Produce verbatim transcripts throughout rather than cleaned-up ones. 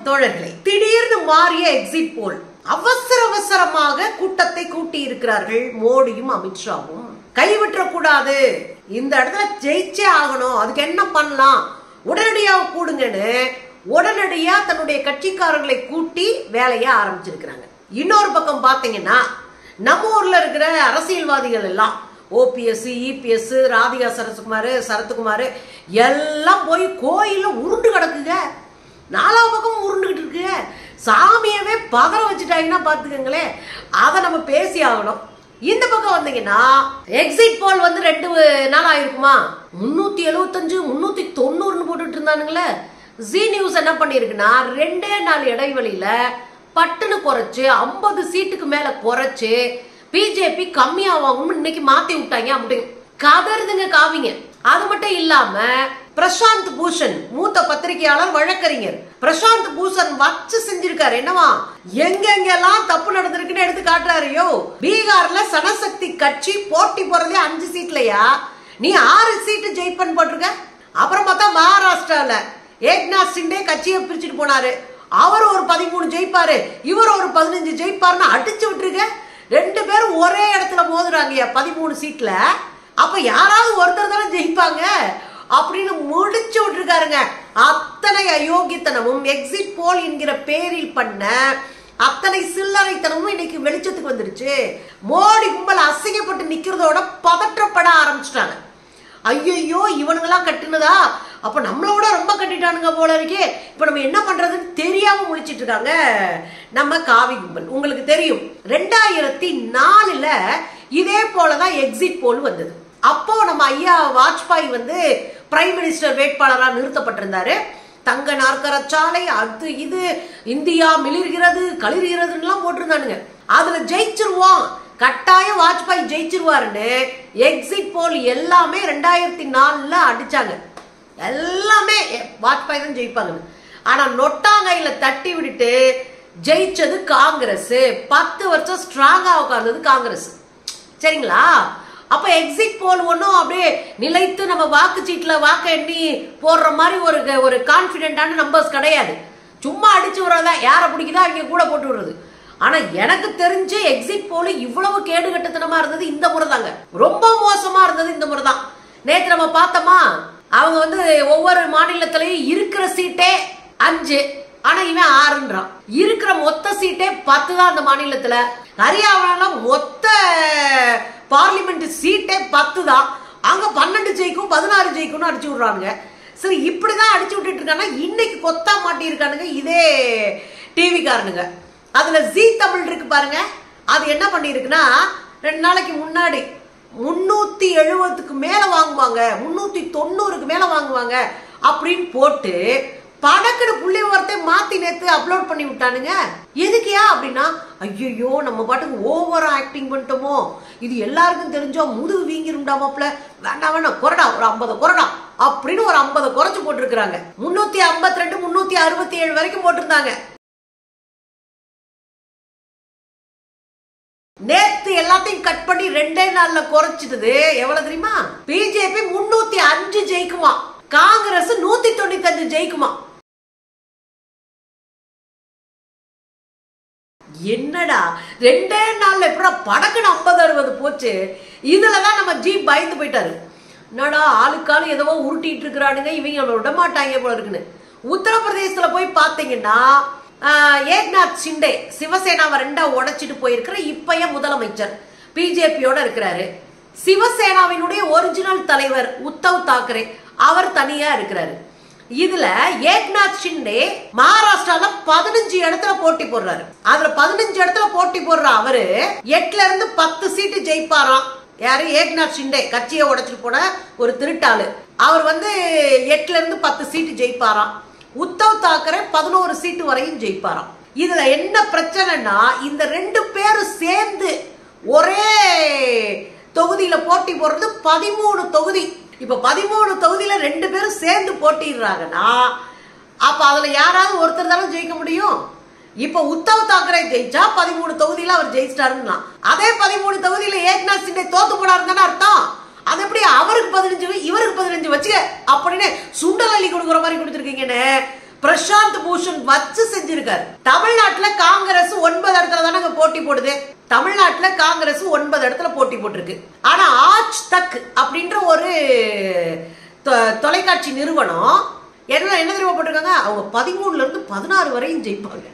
தோழர்களே, திடீர்னு மாறிய எக்ஸிட் போல் அவசர அவசரமாக கூட்டத்தை கூட்டி இருக்கிறார்கள் மோடியும் அமித்ஷாவும். கைவிட்ட கூடாது, இந்த இடத்துல ஜெயிச்சே ஆகணும், அதுக்கு என்ன பண்ணலாம், உடனடியாக கூடுங்கன்னு உடனடியா தன்னுடைய கட்சிக்காரர்களை கூட்டி வேலையை ஆரம்பிச்சிருக்கிறாங்க. இன்னொரு பக்கம் பாத்தீங்கன்னா நம்ம ஊர்ல இருக்கிற அரசியல்வாதிகள் எல்லாம் ஓபிஎஸ், இபிஎஸ், ராதிகா சரத்குமார் சரத்குமார் எல்லாம் போய் கோயில்ல உருண்டு கிடக்குங்க. நாலா பக்கம் உருண்டுகிட்டு இருக்கு. சாமியவே பதற வச்சுட்டாங்கன்னா பாத்துக்கங்களேன். அதை நம்ம பேசி ஆகணும். இந்த பக்கம் வந்தீங்கன்னா எக்ஸிட் போல் வந்து ரெண்டு நாள் ஆயிருக்குமா, முன்னூத்தி எழுபத்தி அஞ்சு முன்னூத்தி தொண்ணூறுன்னு போட்டுட்டு இருந்தானுங்களே. ஜி நியூஸ் என்ன பண்ணிருக்குன்னா ரெண்டே நாள் இடைவெளியில பட்டுன்னு குறைச்சு ஐம்பது சீட்டுக்கு மேல குறைச்சு பிஜேபி கம்மியாவாகும் இன்னைக்கு மாத்தி விட்டாங்க அப்படின்னு கதறுதுங்க காவிங்க. அது மட்டும் இல்லாம பிரசாந்த் பூஷன் மூத்த பத்திரிகையாளர் வழக்கறிஞர் பிரசாந்த் பூஷன் வச்சு செஞ்சிருக்காரு. என்னவா எங்கெங்கெல்லாம் தப்பு நடந்திருக்குன்னு எடுத்து காட்டுறாரையோ. பீகார்ல சனசக்தி கட்சி போட்டி போறதே அஞ்சு சீட்லயா, நீ ஆறு சீட்டு ஜெயிப்பன் போட்டிருக்க. அப்புறம் பார்த்தா மகாராஷ்டிரால ஏக்நாத் சிண்டே கட்சியை பிரிச்சுட்டு போனாரு. அவர் ஒரு பதிமூணு ஜெயிப்பாரு, இவர் ஒரு பதினஞ்சு ஜெயிப்பாருன்னு அடிச்சு விட்டுருக்க. ரெண்டு பேரும் ஒரே இடத்துல மோதுறாங்க பதிமூணு சீட்ல. அப்ப யாராவது ஒருத்தர் தானே ஜெயிப்பாங்க அப்படின்னு முடிச்சு விட்டுருக்காருங்க. அத்தனை அயோக்கியத்தனமும் எக்ஸிட் போல் என்கிற பேரில் பண்ண அத்தனை சில்லறைத்தனமும் இன்னைக்கு வெளிச்சத்துக்கு வந்துருச்சு. மோடி கும்பல் அசிங்கப்பட்டு நிக்கிறதோட பதற்றப்பட ஆரம்பிச்சுட்டாங்க. ஐயோ இவனுங்கெல்லாம் கட்டுனதா, அப்ப நம்மளோட ரொம்ப கட்டிட்டானுங்க போல இருக்கே, இப்ப நம்ம என்ன பண்றதுன்னு தெரியாம முழிச்சிட்டு இருக்காங்க நம்ம காவி கும்பல். உங்களுக்கு தெரியும் ரெண்டாயிரத்தி நாலுல இதே போலதான் எக்ஸிட் போல் வந்தது. அப்போ நம்ம ஐயா வாஜ்பாய் வந்து பிரைம் மினிஸ்டர் வேட்பாளரா நிறுத்தப்பட்டிருந்தாரு. தங்க நாற்கர சாலை அது இது இந்தியா மிளிர்கிறது களிர்கிறதுன்னு போட்டிருந்தானுங்க. அதுல ஜெயிச்சிருவோம், கட்டாயம் வாஜ்பாய் ஜெயிச்சிருவாருன்னு எக்ஸிட் போல் எல்லாமே ரெண்டாயிரத்தி நாலுல அடிச்சாங்க. எல்லாமே வாஜ்பாய் தான் ஜெயிப்பாங்க. ஆனா நொட்டாங்கையில தட்டி விட்டுட்டு ஜெயிச்சது காங்கிரஸ். பத்து வருஷம் ஸ்ட்ராங்கா உட்கார்ந்தது காங்கிரஸ். சரிங்களா? அப்ப எக்ஸிட் போல் ஒன்னும் அப்படியே நிலைத்து நம்ம வாக்கு சீட்ல வாக்கு எண்ணி போடுற மாதிரி ஒரு ஒரு கான்பிடென்டான நம்பர்ஸ் கிடையாது. சும்மா அடிச்சு விடுறதா, யாரை பிடிக்குதா அவங்க கூட போட்டு விடுறது. ஆனா எனக்கு தெரிஞ்சு எக்ஸிட் போல இவ்வளவு கேடு கட்டத்தனமா இருந்தது இந்த முறை தாங்க. ரொம்ப மோசமா இருந்தது இந்த முறை தான். நேற்று நம்ம பார்த்தோமா, அவங்க வந்து ஒவ்வொரு மாநிலத்திலையும் இருக்கிற சீட்டே அஞ்சு, ஆனா இவன் ஆறுன்றான். இருக்கிற மொத்த சீட்டே பத்து தான் அந்த மாநிலத்துல. ஹரியானால மொத்த பார்லிமெண்ட் சீட்டே பத்து தான், அங்க பன்னெண்டு ஜெயிக்கும் பதினாறு ஜெயிக்கும்னு அடிச்சு விடுறாங்க. சரி, இப்படிதான் அடிச்சு விட்டுட்டு இருக்காங்க. இன்னைக்கு கொத்தா மாட்டி இருக்கானுங்க இதே டிவி காரனுங்க. அதுல ஜி தமிழ் இருக்கு பாருங்க, அது என்ன பண்ணிருக்குன்னா ரெண்டு நாளைக்கு முன்னாடி முன்னூத்தி எழுபதுக்கு மேல வாங்குவாங்க, முன்னூத்தி தொண்ணூறுக்கு மேல வாங்குவாங்க அப்படின்னு போட்டு படக்குன்னு புள்ளி வார்த்தை மாத்தி நேத்து அப்லோட் பண்ணி விட்டானுங்க. எதுக்கியா அப்படின்னா, ஐயோ நம்ம பாட்டுக்கு ஓவரா ஆக்டிங் பண்ணிட்டோமோ, இது எல்லாருக்கும் தெரிஞ்சோ முதுகு வீங்கிருண்டாமாப்ல, வேண்டாம் வேண்டாம் குறடா ஒரு ஐம்பது குறடா அப்படின்னு ஒரு ஐம்பது குறைச்சு போட்டிருக்கிறாங்க. முன்னூத்தி ஐம்பத்தி ரெண்டு முன்னூத்தி அறுபத்தி ஏழு வரைக்கும் போட்டிருந்தாங்க. நேத்து எல்லாத்தையும் கட் பண்ணி ரெண்டே நாள்ல குறைச்சிட்டது எவ்வளவு தெரியுமா? பிஜேபி முன்னூத்தி அஞ்சு ஜெயிக்குமா, காங்கிரஸ் நூத்தி தொண்ணூத்தி அஞ்சு ஜெயிக்குமா. என்னடா ரெண்டே நாள்ல எப்படா படக்குன்னு ஐம்பது அறுபது போச்சு. இதுலதான் நம்ம ஜி பயந்து போயிட்டாரு. என்னடா ஆளுக்காலும் ஏதோ உருட்டிட்டு இருக்கிறானுங்க, இவங்க விட மாட்டாங்க போல இருக்குன்னு. உத்தரப்பிரதேசத்துல போய் பாத்தீங்கன்னா ஏக்நாத் சிண்டே சிவசேனாவை ரெண்டா உடைச்சிட்டு போயிருக்கிற இப்பய முதலமைச்சர் பிஜேபியோட இருக்கிறாரு. சிவசேனாவினுடைய ஒரிஜினல் தலைவர் உத்தவ் தாக்கரே அவர் தனியா இருக்கிறாரு. இதுல ஏக்நாத் சிண்டே மகாராஷ்டிரால பதினஞ்சு இடத்துல போட்டி போடுறாரு. அதுல பதினஞ்சு இடத்துல போட்டி போடுற அவரு எட்டுல இருந்து பத்து சீட்டு ஜெயிப்பாராம். யாரு? ஏக்நாத் சிண்டே, கட்சியை உடைச்சிட்டு போன ஒரு திருட்டாளு. அவர் வந்து எட்டுல இருந்து பத்து சீட்டு ஜெயிப்பாராம். உத்தவ் தாக்கரே பதினோரு சீட்டு வரையும் ஜெயிப்பாராம். இதுல என்ன பிரச்சனைனா, இந்த ரெண்டு பேரும் சேர்ந்து ஒரே தொகுதியில போட்டி போடுறது பதிமூணு தொகுதி. இப்ப பதிமூணு தொகுதியில ரெண்டு பேரும் சேர்ந்து போட்டிடுறாங்கன்னா அப்ப அதுல யாராவது ஒருத்தர் தானே ஜெயிக்க முடியும். இப்ப உத்தவ் தாக்கரே ஜெயிச்சா பதிமூணு தொகுதியில அவர் ஜெயிச்சிட்டாருன்னா, அதே பதிமூணு தொகுதியில ஏக்நாத் சிண்டே தோத்து போனாருன்னு தானே அர்த்தம். அது எப்படி அவருக்கு பதினஞ்சு இவருக்கு பதினஞ்சு வச்சுக்க அப்படின்னு சுண்டல் அள்ளி கொடுக்குற மாதிரி கொடுத்துருக்கீங்கன்னு பிரசாந்த் பூஷன் வச்சு செஞ்சிருக்காரு. தமிழ்நாட்டுல காங்கிரஸ் ஒன்பது இடத்துல தானே போட்டி போடுது. தமிழ்நாட்டுல காங்கிரஸ் ஒன்பது இடத்துல போட்டி போட்டிருக்கு. ஆனா ஆஜ் தக் அப்படின்ற ஒரு தொலைக்காட்சி நிறுவனம் என்ன என்ன தெரியுமா போட்டிருக்காங்க, அவங்க பதிமூணுல இருந்து பதினாறு வரையும் ஜெயிப்பாங்க.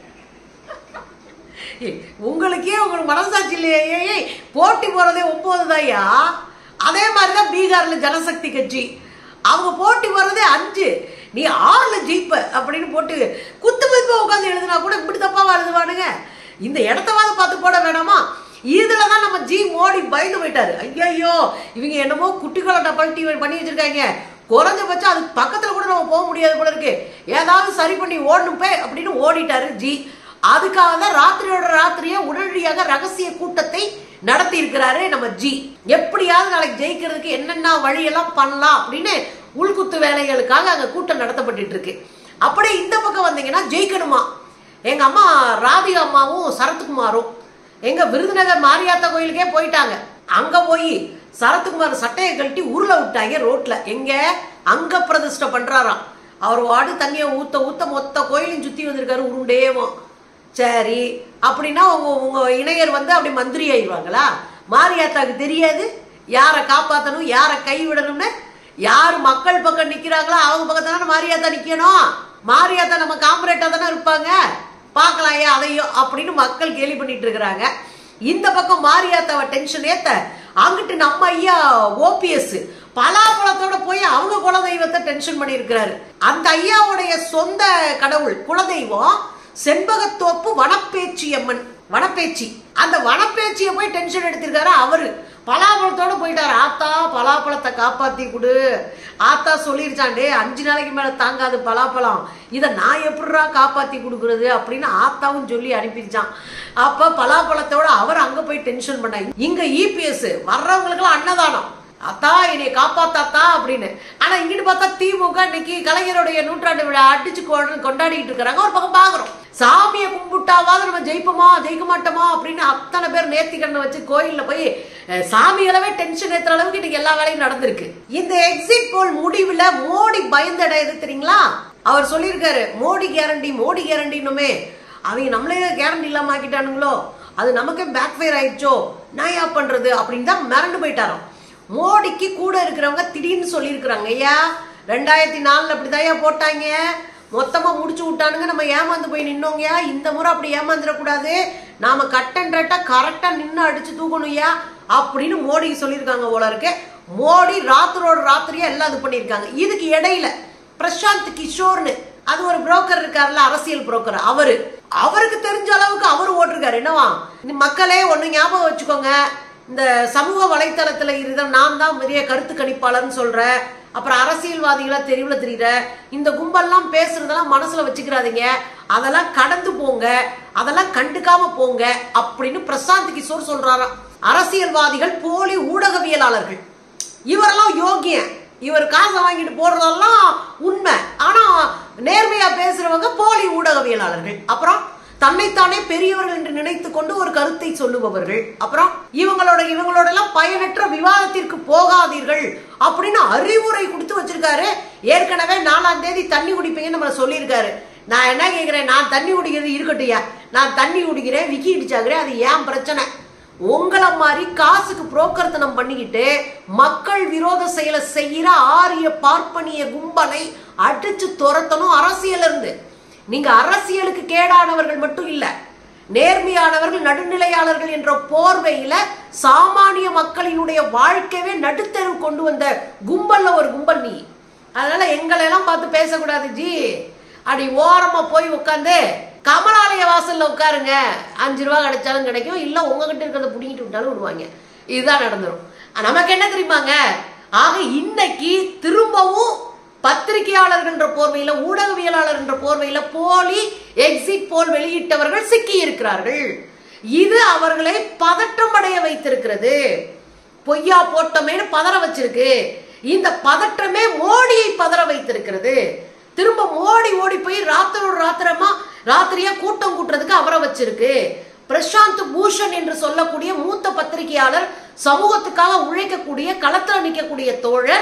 உங்களுக்கே உங்களுக்கு மனசாட்சி இல்லையே, போட்டி போறதே ஒன்பது தாயா. அதே மாதிரிதான் பீகார்ல ஜனசக்தி கட்சி, அவங்க போட்டி போறதே அஞ்சு, நீ ஆறுல ஜெயிப்ப அப்படின்னு போட்டு குத்து மதிப்பா உட்காந்து எழுதுனா கூட இப்படி தப்பாவா எழுதுவானுங்க. இந்த இடத்தவாது பார்த்து போட வேணாமா? இதுலதான் நம்ம ஜி மோடி பயந்து போயிட்டாரு. ஐயோ இவங்க என்னமோ குட்டிகளை டபுள் டிவி பண்ணி வச்சிருக்காங்க, குறைஞ்சபட்சம் அதுக்கு பக்கத்துல கூட நம்ம போக முடியாது போல இருக்கு, ஏதாவது சரி பண்ணி ஓடணும் பே அப்படின்னு ஓடிட்டாரு ஜி. அதுக்காக தான் ராத்திரியோட ராத்திரியா உடனடியாக ரகசிய கூட்டத்தை நடத்தி இருக்கிறாரு நம்ம ஜி. எப்படியாவது நாளைக்கு ஜெயிக்கிறதுக்கு என்னென்ன வழியெல்லாம் பண்ணலாம் அப்படின்னு உள்குத்து வேலைகளுக்காக அங்க கூட்டம் நடத்தப்பட்டு இருக்கு. அப்படியே இந்த பக்கம் வந்தீங்கன்னா ஜெயிக்கணுமா, எங்க அம்மா ராதிகா அம்மாவும் சரத்குமாரும் எங்க விருதுநகர் மாரியாத்தா கோயிலுக்கே போயிட்டாங்க. அங்க போய் சரத்குமார் சட்டையை கழட்டி உருளை விட்டாங்க ரோட்ல. எங்க அங்க பிரதிஷ்டை பண்றாராம். அவர் வாடு தண்ணியை ஊத்த ஊத்த மொத்த கோயிலையும் சுத்தி வந்திருக்காரு உருண்டேவும். சரி அப்படின்னா உங்க உங்க இணையர் வந்து அப்படி மந்திரி ஆயிடுவாங்களா? மாரியாத்தாக்கு தெரியாது யாரை காப்பாற்றணும் யாரை கைவிடணும்னு. யாரு மக்கள் பக்கம் நிக்கிறாங்களோ அவங்க பக்கத்தான மாரியாத்தா நிக்கணும். மாரியாத்தா நம்ம காம்பரேட்டா தானே இருப்பாங்க, பார்க்கலாம் ஏன் அதையும் அப்படின்னு மக்கள் கேலி பண்ணிட்டு இருக்கிறாங்க. இந்த பக்கம் மாரியாத்தாவை டென்ஷன் ஏத்த அங்கிட்டு நம்ம ஐயா ஓபிஎஸ் பலாபலத்தோட போய் அவங்க குலதெய்வத்தை டென்ஷன் பண்ணி இருக்கிறாரு. அந்த ஐயாவுடைய சொந்த கடவுள் குலதெய்வம் செண்பகத்தோப்பு வனப்பேச்சி அம்மன், வனப்பேச்சி. அந்த வனப்பேச்சியை போய் டென்ஷன் எடுத்திருக்காரு அவரு. பலாப்பழத்தோட போயிட்டாரு. ஆத்தா பலாப்பழத்தை காப்பாத்தி கொடு. ஆத்தா சொல்லிருச்சாண்டே அஞ்சு நாளைக்கு மேல தாங்காது பலாப்பழம், இதை நான் எப்படிரா காப்பாத்தி கொடுக்கறது அப்படின்னு ஆத்தாவும் சொல்லி அனுப்பிச்சான். அப்ப பலாப்பழத்தோட அவர் அங்க போய் டென்ஷன் பண்ணாங்க. இங்க இபிஎஸ் வர்றவங்களுக்கு எல்லாம் அன்னதானம், அத்தா என்னை காப்பாத்தாத்தா அப்படின்னு. ஆனா இங்கிட்டு பார்த்தா திமுக இன்னைக்கு கலைஞருடைய நூற்றாண்டு விழா அடிச்சு கொண்டாடிட்டு இருக்கிறாங்க. ஒரு பக்கம் பாக்குறோம் சாமியை கும்பிட்டாவாது நம்ம ஜெயிப்போமா ஜெயிக்க மாட்டோமா அப்படின்னு அத்தனை பேர் நேர்த்திக்கண்ணை வச்சு கோயில்ல போய் சாமிகளவே டென்ஷன் ஏத்துற அளவுக்கு இன்னைக்கு எல்லா வேலையும் நடந்திருக்கு. இந்த எக்ஸிட் போல் முடிவுல மோடி பயந்த இடம் எது தெரியுங்களா? அவர் சொல்லியிருக்காரு மோடி கேரண்டி மோடி கேரண்டினுமே, அவங்க நம்மளே கேரண்டி இல்லாம ஆக்கிட்டானுங்களோ, அது நமக்கே பேக் ஃபயர் ஆயிடுச்சோ, நான் ஏன் பண்றது அப்படின்னு தான் மிரண்டு போயிட்டாராம். மோடிக்கு கூட இருக்கிறவங்க திடீர்னு சொல்லியிருக்கிறாங்க, ஐயா ரெண்டாயிரத்தி நாலுல அப்படிதான் போட்டாங்க, மொத்தமா முடிச்சு விட்டானுங்க, நம்ம ஏமாந்து போய் நின்னோங்கயா, இந்த முறை அப்படி ஏமாந்துடக்கூடாது, நாம கட்டன்றட்டா கரெக்டா நின்று அடிச்சு தூக்கணும்யா அப்படின்னு மோடிக்கு சொல்லியிருக்காங்க போல இருக்கு. மோடி ராத்திரோட ராத்திரியா எல்லாம் இது பண்ணியிருக்காங்க. இதுக்கு இடையில பிரசாந்த் கிஷோர்னு அது ஒரு புரோக்கர் இருக்காருல்ல, அரசியல் புரோக்கர், அவரு அவருக்கு தெரிஞ்ச அளவுக்கு அவரு ஓட்டிருக்காரு. என்னவா மக்களே ஒண்ணு ஞாபகம் வச்சுக்கோங்க, இந்த சமூக வலைத்தளத்துல இருந்த நான் தான் பெரிய கருத்து கணிப்பாளர்னு சொல்றேன், அப்புறம் அரசியல்வாதிகளா தெருவுல தெரியுற இந்த கும்பல்லாம் பேசுறதெல்லாம் மனசுல வச்சுக்கிறாதீங்க, அதெல்லாம் கடந்து போங்க, அதெல்லாம் கண்டுக்காம போங்க அப்படின்னு பிரசாந்த் கிஷோர் சொல்றாராம். அரசியல்வாதிகள் போலி ஊடகவியலாளர்கள், இவரெல்லாம் யோகியன், இவர் காசை வாங்கிட்டு போடுறதெல்லாம் உண்மை, ஆனா நேர்மையா பேசுறவங்க போலி ஊடகவியலாளர்கள், அப்புறம் தன்னைத்தானே பெரியவர்கள் என்று நினைத்து கொண்டு ஒரு கருத்தை சொல்லுபவர்கள், அப்புறம் இவங்களோட இவங்களோட எல்லாம் பயனற்ற விவாதத்திற்கு போகாதீர்கள் அப்படின்னு அறிவுரை கொடுத்து வச்சிருக்காரு. ஏற்கனவே நாலாம் தேதி தண்ணி குடிப்பீங்கன்னு நம்மள சொல்லியிருக்காரு. நான் என்ன கேட்கிறேன், நான் தண்ணி குடிக்கிறது இருக்கட்டையா, நான் தண்ணி குடிக்கிறேன் விக்கி இடிச்சாகிறேன், அது ஏன் பிரச்சனை? உங்களை மாதிரி காசுக்கு புரோக்கர்த்தனம் பண்ணிக்கிட்டு மக்கள் விரோத செயலை செய்யற ஆரிய பார்ப்பனிய கும்பலை அடிச்சு துரத்தணும் அரசியல் இருந்து. நீங்க அரசியலுக்கு கேடானவர்கள் மட்டும் இல்ல, நேர்மையானவர்கள் நடுநிலையாளர்கள் என்ற போர்வையில சாமானிய மக்களினுடைய வாழ்க்கையவே நடுத்தெரு கொண்டு வந்த கும்பல்ல ஒரு கும்பல் நீ. அதனால எங்களை எல்லாம் பார்த்து பேசக்கூடாது ஜி. அப்படி ஓரமா போய் உட்காந்து கமலாலய வாசல்ல உட்காருங்க, அஞ்சு ரூபா கிடைச்சாலும் கிடைக்கும், இல்ல உங்ககிட்ட இருக்கிறத புடிங்கிட்டு விட்டாலும் விடுவாங்க. இதுதான் நடந்துரும். நமக்கு என்ன தெரியுமாங்க, ஆக இன்னைக்கு திரும்பவும் பத்திரிகையாளர்கள் என்ற போர்வையில ஊடகவியலாளர் என்ற போர்வையில போலி எக்ஸிட் போல் வெளியிட்டவர்கள் சிக்கி இருக்கிறார்கள். இது அவர்களை பதட்டம் அடைய வைத்திருக்கிறது. பொய்யா போட்டமேனு பதற வச்சிருக்கு. இந்த பதற்றமே மோடியை பதற வைத்திருக்கிறது. திரும்ப மோடி ஓடி போய் ராத்திரோட ராத்திரமா ராத்திரியா கூட்டம் கூட்டுறதுக்கு அவரை வச்சிருக்கு. பிரசாந்த் பூஷன் என்று சொல்லக்கூடிய மூத்த பத்திரிகையாளர், சமூகத்துக்காக உழைக்கக்கூடிய களத்துல நிற்கக்கூடிய தோழர்,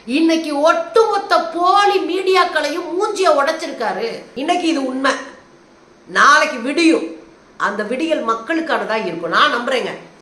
இன்னைக்கு ஒட்டுமொத்த போலி மீடியாக்களையும் மூஞ்சிய உடைச்சிருக்காரு. இன்னைக்கு இது உண்மை, நாளைக்கு விடியும். அந்த விடியல் மக்களுக்கானதா இருக்கும், நான் நம்புறேங்க.